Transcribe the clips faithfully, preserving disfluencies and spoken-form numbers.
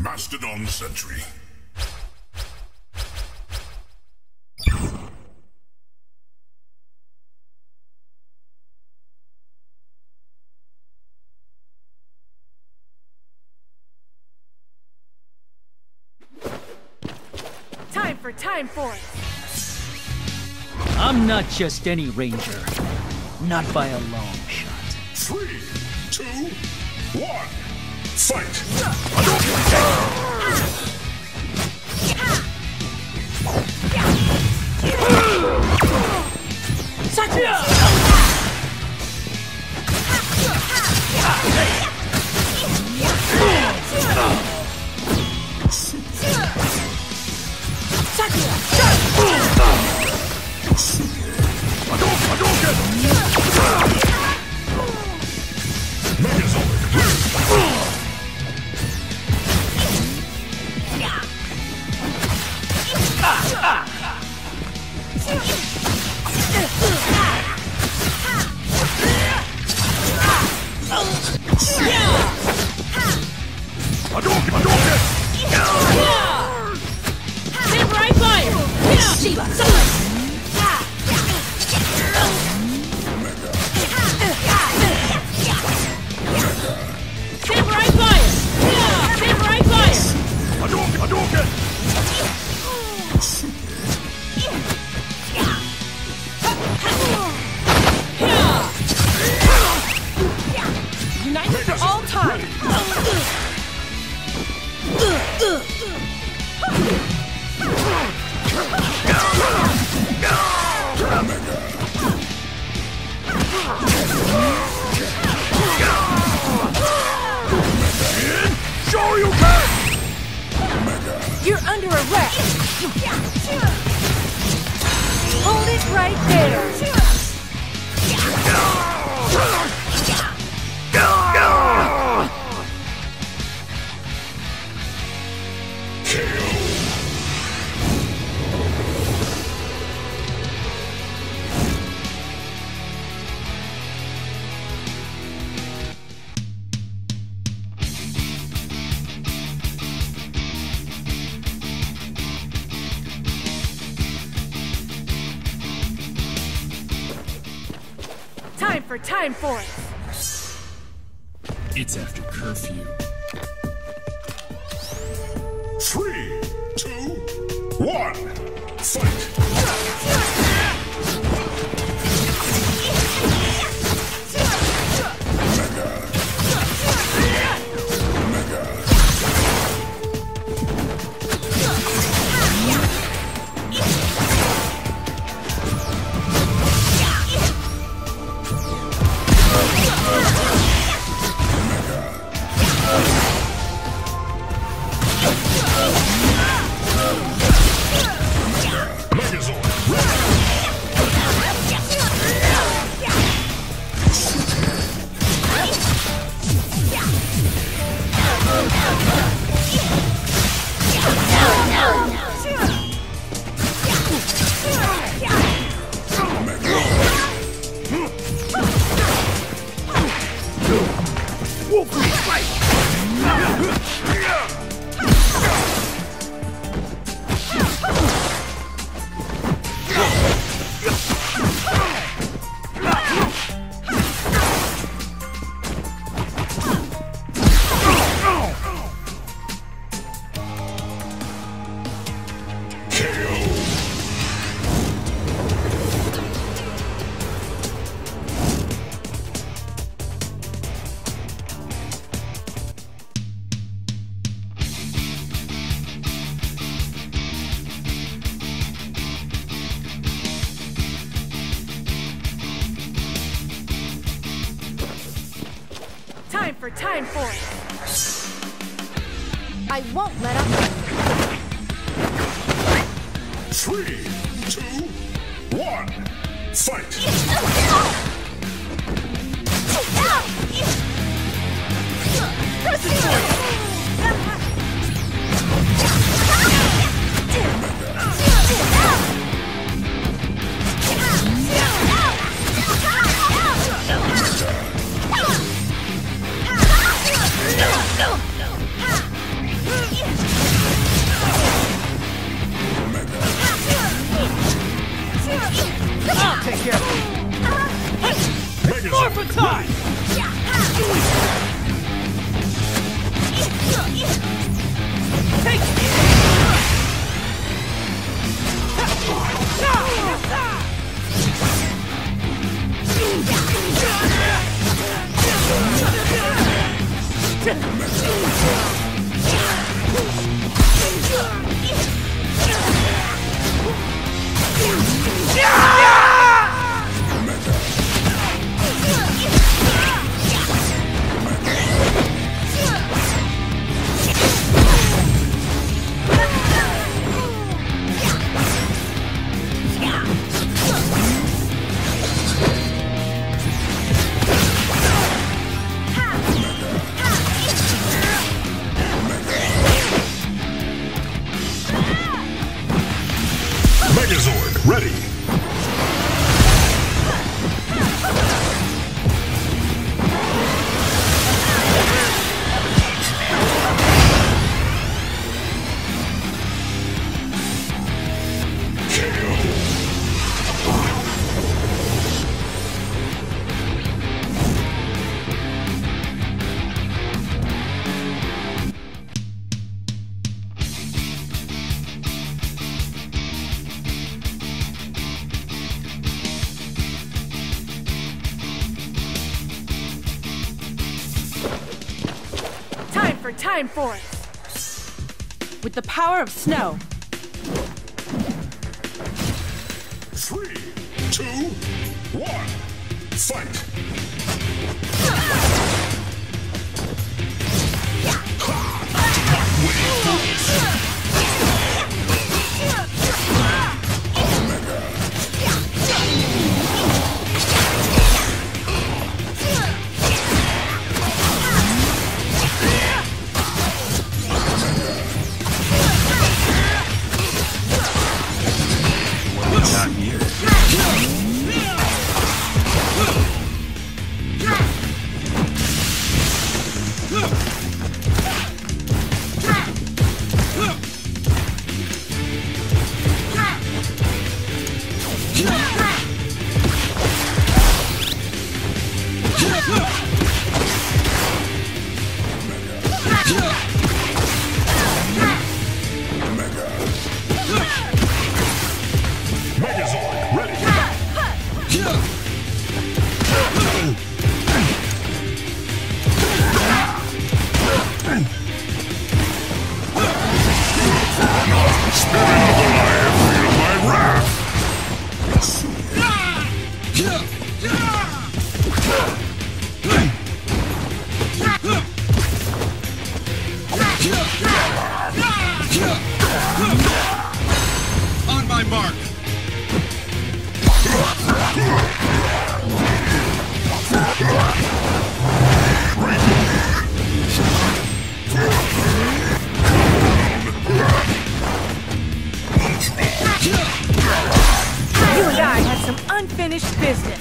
Mastodon Sentry. Time for Time Force. I'm not just any ranger. Not by a long shot. Three, two, one, fight! Samurai Fire! Shiva! Samurai Fire! Samurai Fire! Hadouken! Hadouken! United for all time! Show you can! You're under arrest! Hold it right there! Time for Time Force! It's after curfew. Three, two, one, fight! Time for Time Force! I won't let up! Three, two, one, fight! No! Megazord, ready! For Time Force! With the power of snow. Three, two, one, fight! Megazord, ready! Spirit of the lion, feel my wrath! On my mark! You and I have some unfinished business.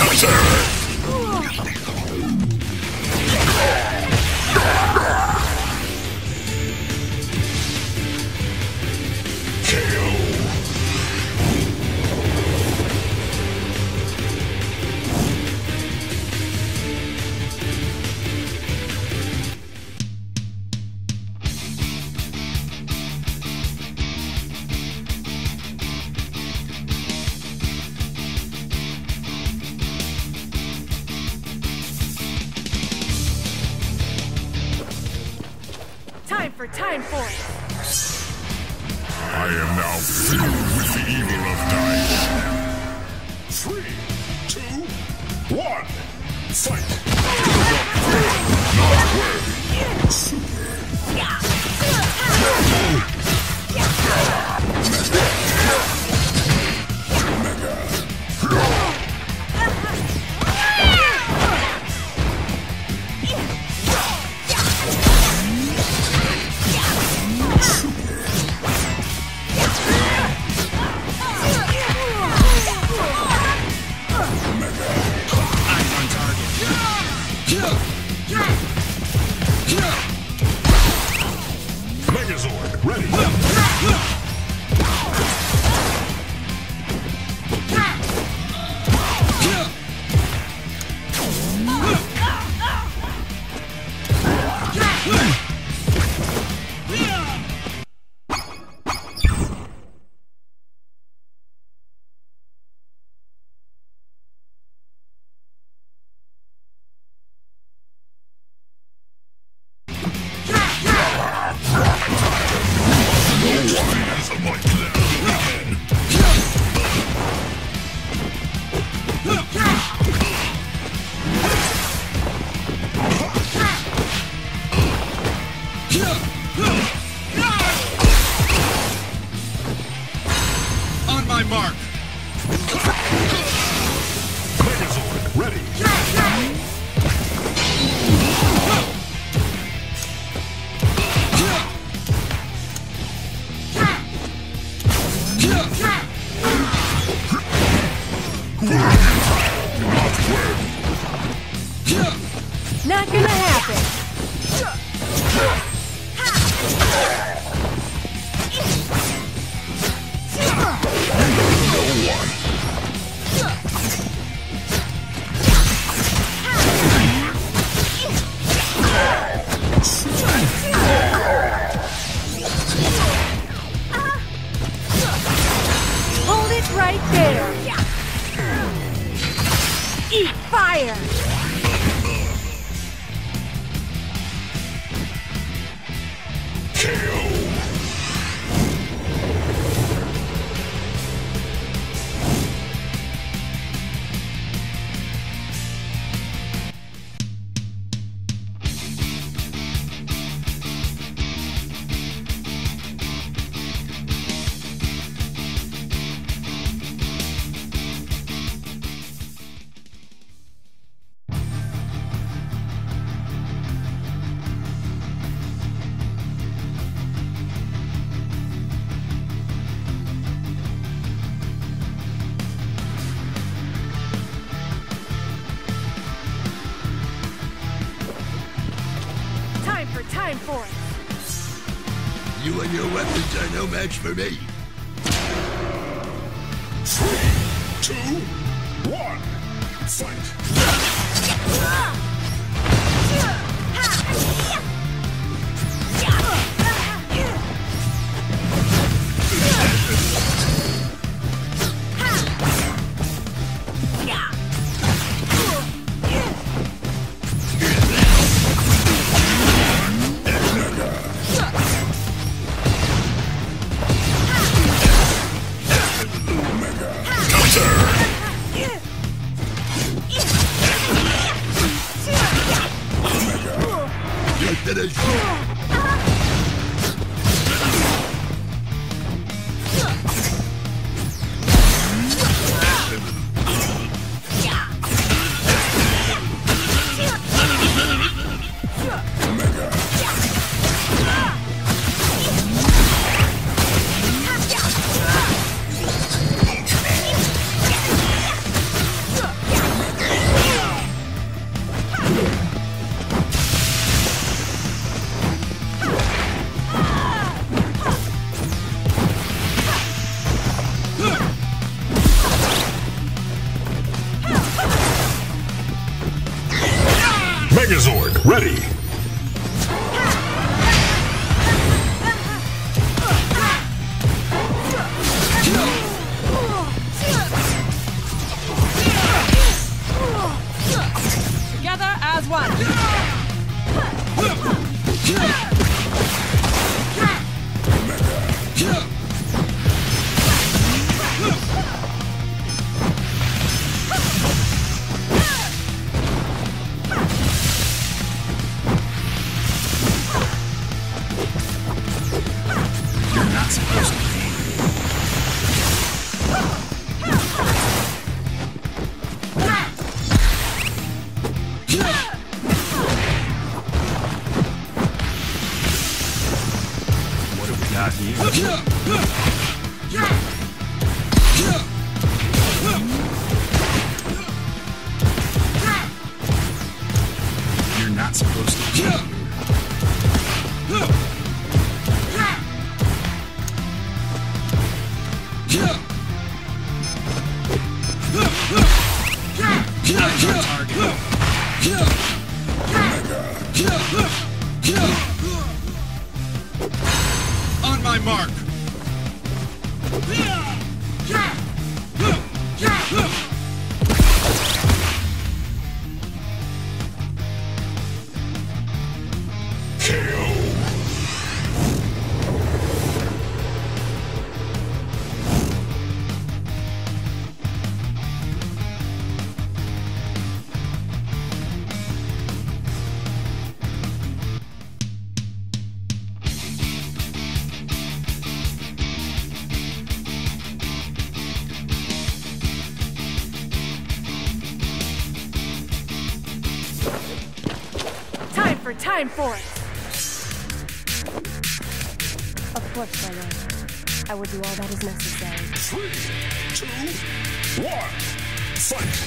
Time for Time Force! I am now filled with the evil of dying. Three, two, one, fight! Not worthy. Super. Megazord, ready! On my mark. Megazord, ready. Not gonna happen. Hold it right there. Eat fire. Time for Time Force. You and your weapons are no match for me. Three, two, one, fight. Megazord, ready. Together as one. You're not supposed to be. What have we got here? You're not supposed to be here. Not your target. On my mark. for Time Force! Of course, my lord. I will do all that is necessary. Three, two, one, fight!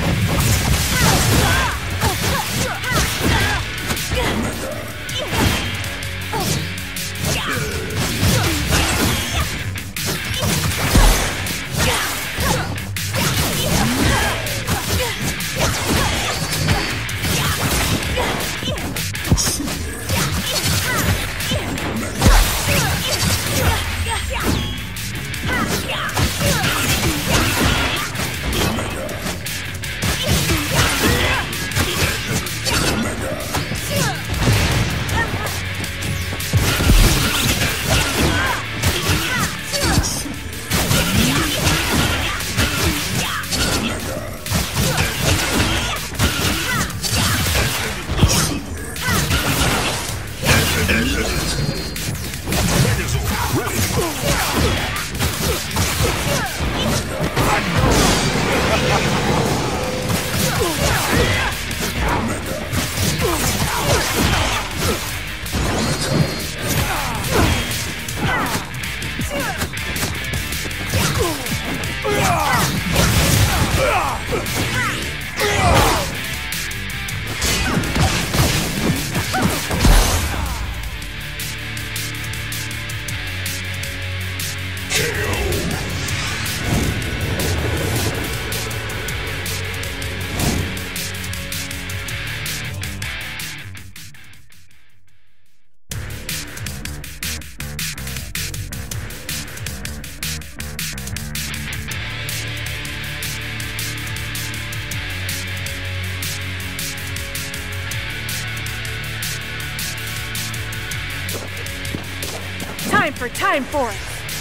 Time for Time Force!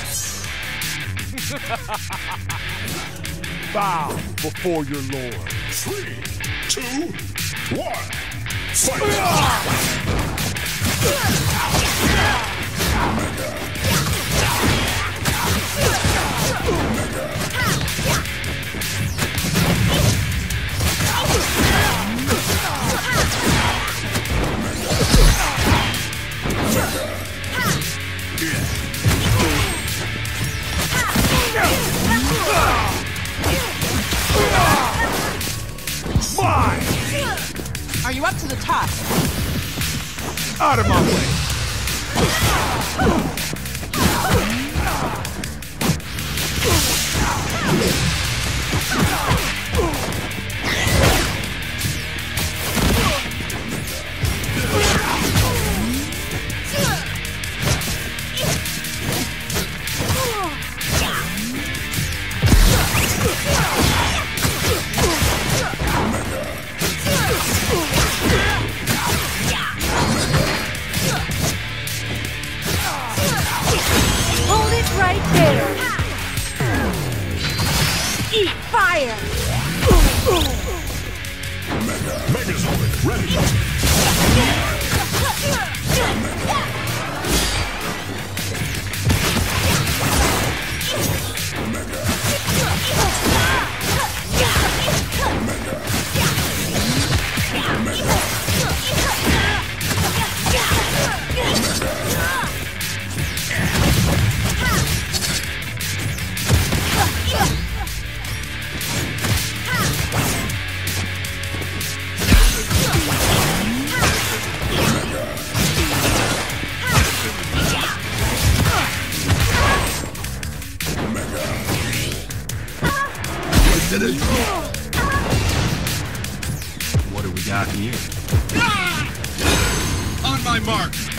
Bow before your lord. Three, two, one, fight! Are you up to the task? Out of my way! Hold it right there! Eat fire! Megazord, ready! What do we got here? On my mark!